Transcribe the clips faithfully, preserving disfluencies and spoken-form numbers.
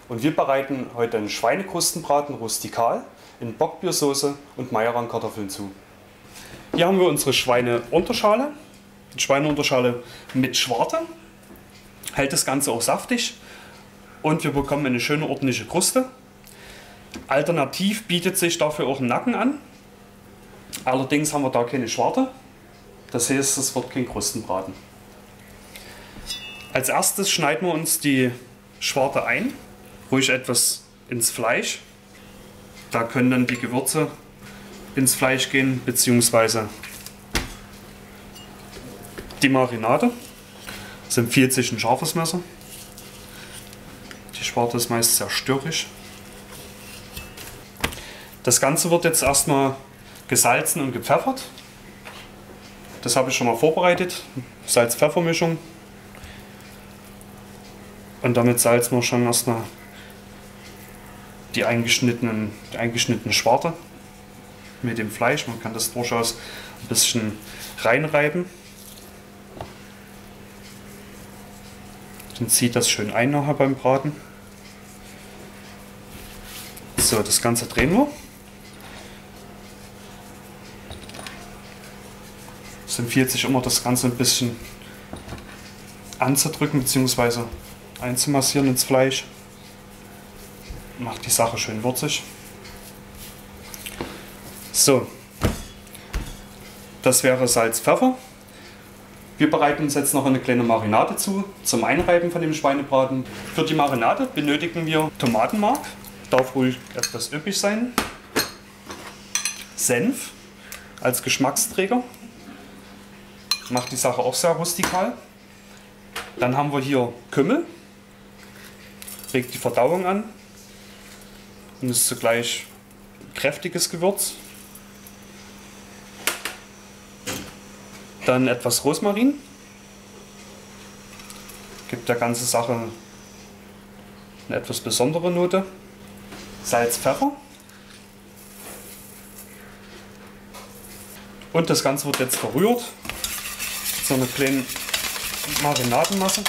und wir bereiten heute einen Schweinekrustenbraten rustikal in Bockbiersoße und Majoran-Kartoffeln zu. Hier haben wir unsere Schweineunterschale, die Schweineunterschale mit Schwarte, hält das Ganze auch saftig und wir bekommen eine schöne ordentliche Kruste. Alternativ bietet sich dafür auch ein Nacken an, allerdings haben wir da keine Schwarte, das heißt, es wird kein Krustenbraten. Als erstes schneiden wir uns die Schwarte ein, ruhig etwas ins Fleisch. Da können dann die Gewürze ins Fleisch gehen, beziehungsweise die Marinade. Das empfiehlt sich ein scharfes Messer. Die Schwarte ist meist sehr störrisch. Das Ganze wird jetzt erstmal gesalzen und gepfeffert. Das habe ich schon mal vorbereitet. Salz-Pfeffer-Mischung. Und damit salzen wir schon erstmal die eingeschnittenen, die eingeschnittene Schwarte mit dem Fleisch. Man kann das durchaus ein bisschen reinreiben. Dann zieht das schön ein nachher beim Braten. So, das Ganze drehen wir. Es empfiehlt sich immer, das Ganze ein bisschen anzudrücken bzw. einzumassieren ins Fleisch. Macht die Sache schön würzig. So, das wäre Salz, Pfeffer. Wir bereiten uns jetzt noch eine kleine Marinade zu, zum Einreiben von dem Schweinebraten. Für die Marinade benötigen wir Tomatenmark, darf ruhig etwas üppig sein. Senf als Geschmacksträger, macht die Sache auch sehr rustikal. Dann haben wir hier Kümmel, regt die Verdauung an und ist zugleich ein kräftiges Gewürz. Dann etwas Rosmarin, gibt der ganzen Sache eine etwas besondere Note. Salz, Pfeffer. Und das Ganze wird jetzt verrührt. So eine kleine Marinadenmasse.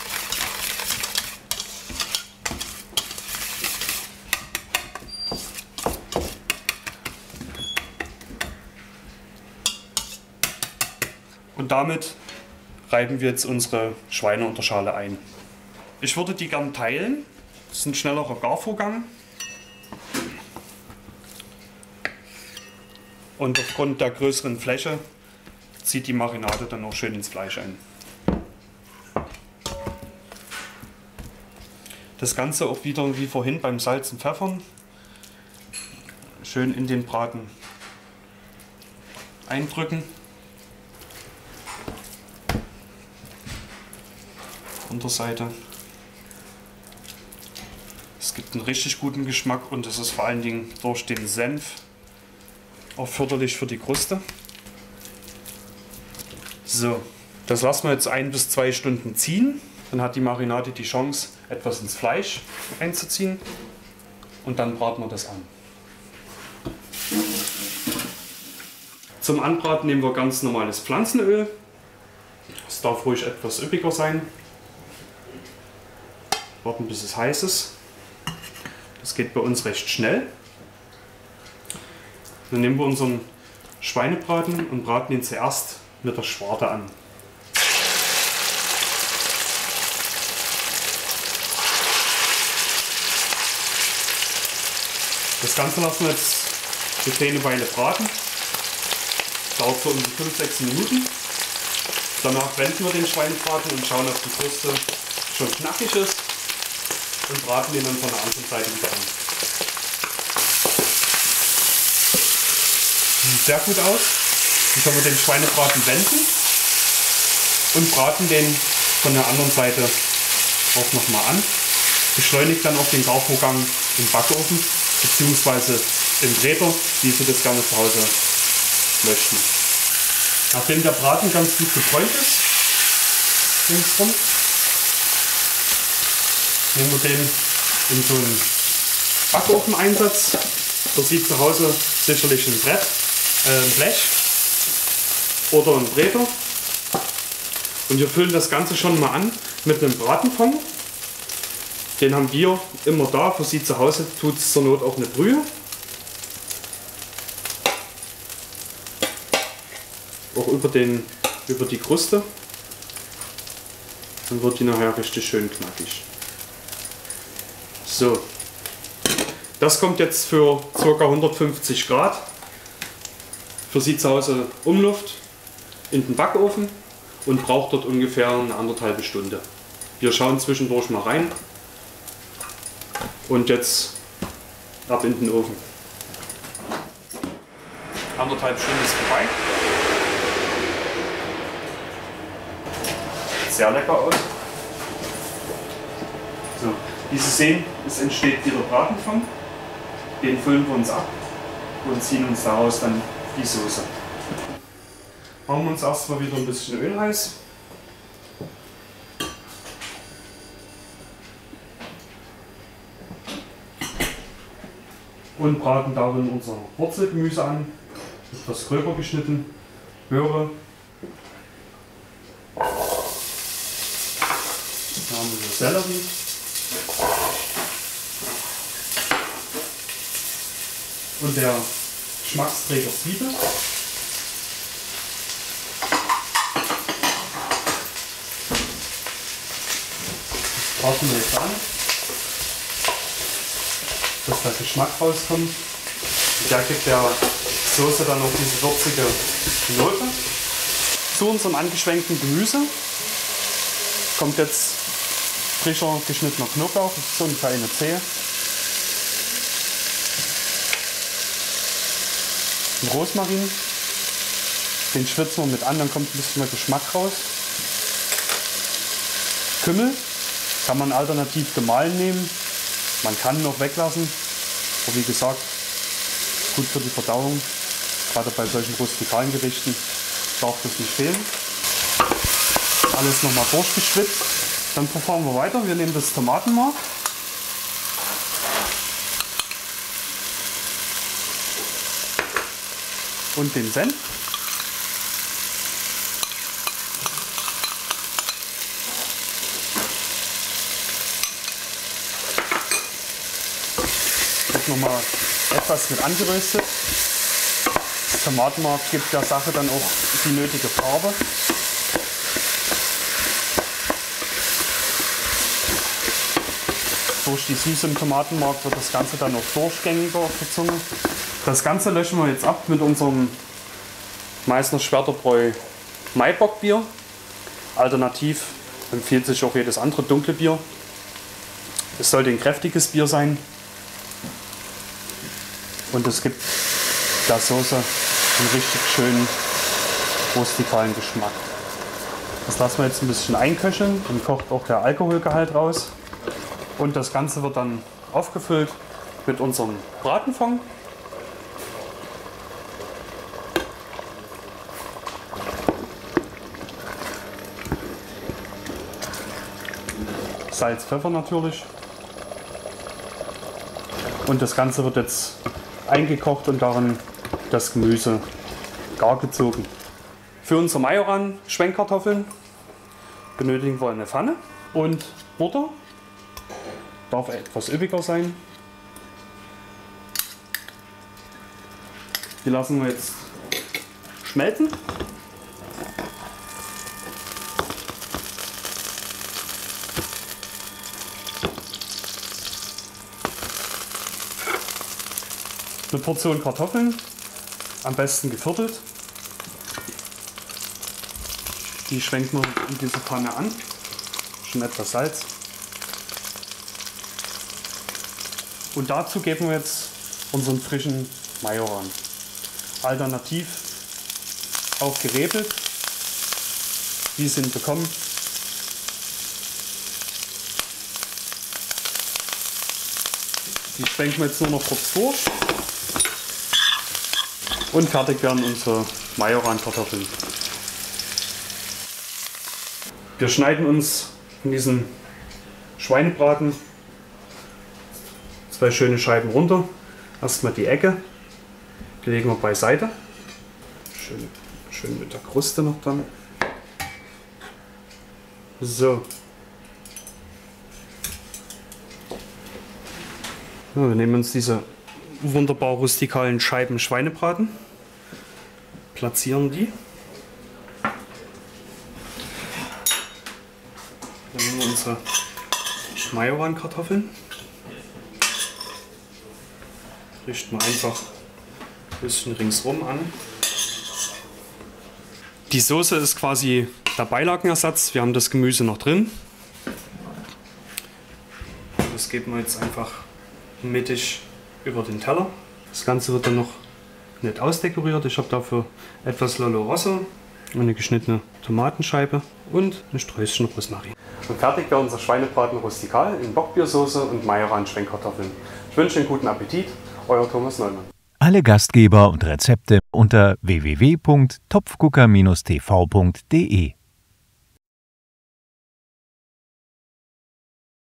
Und damit reiben wir jetzt unsere Schweineunterschale ein. Ich würde die gern teilen. Das ist ein schnellerer Garvorgang. Und aufgrund der größeren Fläche zieht die Marinade dann auch schön ins Fleisch ein. Das Ganze auch wieder wie vorhin beim Salz und Pfeffern schön in den Braten eindrücken. Unterseite. Es gibt einen richtig guten Geschmack und es ist vor allen Dingen durch den Senf auch förderlich für die Kruste. So, das lassen wir jetzt ein bis zwei Stunden ziehen. Dann hat die Marinade die Chance, etwas ins Fleisch einzuziehen und dann braten wir das an. Zum Anbraten nehmen wir ganz normales Pflanzenöl. Es darf ruhig etwas üppiger sein. Warten bis es heiß ist. Das geht bei uns recht schnell. Dann nehmen wir unseren Schweinebraten und braten ihn zuerst mit der Schwarte an. Das Ganze lassen wir jetzt eine kleine Weile braten. Dauert so um die fünf bis sechs Minuten. Danach wenden wir den Schweinebraten und schauen, ob die Kruste schon knackig ist. Und braten den dann von der anderen Seite wieder an. Sieht sehr gut aus. Dann können wir den Schweinebraten wenden und braten den von der anderen Seite auch nochmal an. Beschleunigt dann auch den Garvorgang im Backofen bzw. im Bräter, wie Sie das gerne zu Hause möchten. Nachdem der Braten ganz gut gebräunt ist, linksrum, nehmen wir den in so einen Backofeneinsatz. Da sieht zu Hause sicherlich ein Brett, äh, ein Blech oder ein Bräter. Und wir füllen das Ganze schon mal an mit einem Bratenfond. Den haben wir immer da. Für Sie zu Hause tut es zur Not auch eine Brühe. Auch über, den, über die Kruste. Dann wird die nachher richtig schön knackig. So. Das kommt jetzt für ca. hundertfünfzig Grad. Für Sie zu Hause Umluft in den Backofen und braucht dort ungefähr eine anderthalbe Stunde. Wir schauen zwischendurch mal rein. Und jetzt ab in den Ofen. Anderthalb Stunden ist vorbei. Sehr lecker aus. So, wie Sie sehen, es entsteht wieder Bratenfond. Den füllen wir uns ab und ziehen uns daraus dann die Soße. Machen wir uns erstmal wieder ein bisschen Öl heiß. Und braten darin unser Wurzelgemüse an, etwas gröber geschnitten, Möhre. Dann haben wir Sellerie. Und der Geschmacksträger Zwiebel. Das braten wir jetzt an, dass der Geschmack rauskommt. Und der gibt der Soße dann noch diese würzige Note. Zu unserem angeschwenkten Gemüse kommt jetzt frischer geschnittener Knoblauch, so eine kleine Zehe. Ein Rosmarin, den schwitzen wir mit an, dann kommt ein bisschen mehr Geschmack raus. Kümmel kann man alternativ gemahlen nehmen, man kann noch weglassen, aber wie gesagt, gut für die Verdauung, gerade bei solchen rustikalen Gerichten darf das nicht fehlen. Alles nochmal durchgeschwitzt, dann verfahren wir weiter, wir nehmen das Tomatenmark. Und den Senf. Wird nochmal etwas mit angeröstet. Das Tomatenmark gibt der Sache dann auch die nötige Farbe. Durch die Süße im Tomatenmark wird das Ganze dann auch durchgängiger auf der Zunge. Das Ganze löschen wir jetzt ab mit unserem Meißner Schwerterbräu Maibockbier. Alternativ empfiehlt sich auch jedes andere dunkle Bier. Es sollte ein kräftiges Bier sein und es gibt der Soße einen richtig schönen rustikalen Geschmack. Das lassen wir jetzt ein bisschen einköcheln, dann kocht auch der Alkoholgehalt raus und das Ganze wird dann aufgefüllt mit unserem Bratenfond. Salz, Pfeffer natürlich. Und das Ganze wird jetzt eingekocht und darin das Gemüse gar gezogen. Für unsere Majoran-Schwenkkartoffeln benötigen wir eine Pfanne und Butter. Darf etwas üppiger sein. Die lassen wir jetzt schmelzen. Eine Portion Kartoffeln, am besten geviertelt. Die schwenken wir in diese Pfanne an. Schon etwas Salz. Und dazu geben wir jetzt unseren frischen Majoran. Alternativ auch gerebelt, wie Sie ihn bekommen. Die schwenken wir jetzt nur noch kurz durch. Und fertig werden unsere Majoran-Kartoffeln. Wir schneiden uns in diesen Schweinebraten zwei schöne Scheiben runter. Erstmal die Ecke, die legen wir beiseite. Schön, schön mit der Kruste noch dann. So. So, wir nehmen uns diese wunderbar rustikalen Scheiben Schweinebraten, platzieren die. Dann nehmen wir unsere Majoran-Kartoffeln. Richten wir einfach ein bisschen ringsrum an. Die Soße ist quasi der Beilagenersatz. Wir haben das Gemüse noch drin. Das geben wir jetzt einfach mittig über den Teller. Das Ganze wird dann noch nett ausdekoriert. Ich habe dafür etwas Lollo Rosso, eine geschnittene Tomatenscheibe und ein Sträußchen Rosmarin. Und fertig wäre unser Schweinebraten rustikal in Bockbiersoße und Majoran-Schwenkkartoffeln. Ich wünsche einen guten Appetit. Euer Thomas Neumann. Alle Gastgeber und Rezepte unter w w w punkt topfgucker Bindestrich t v punkt de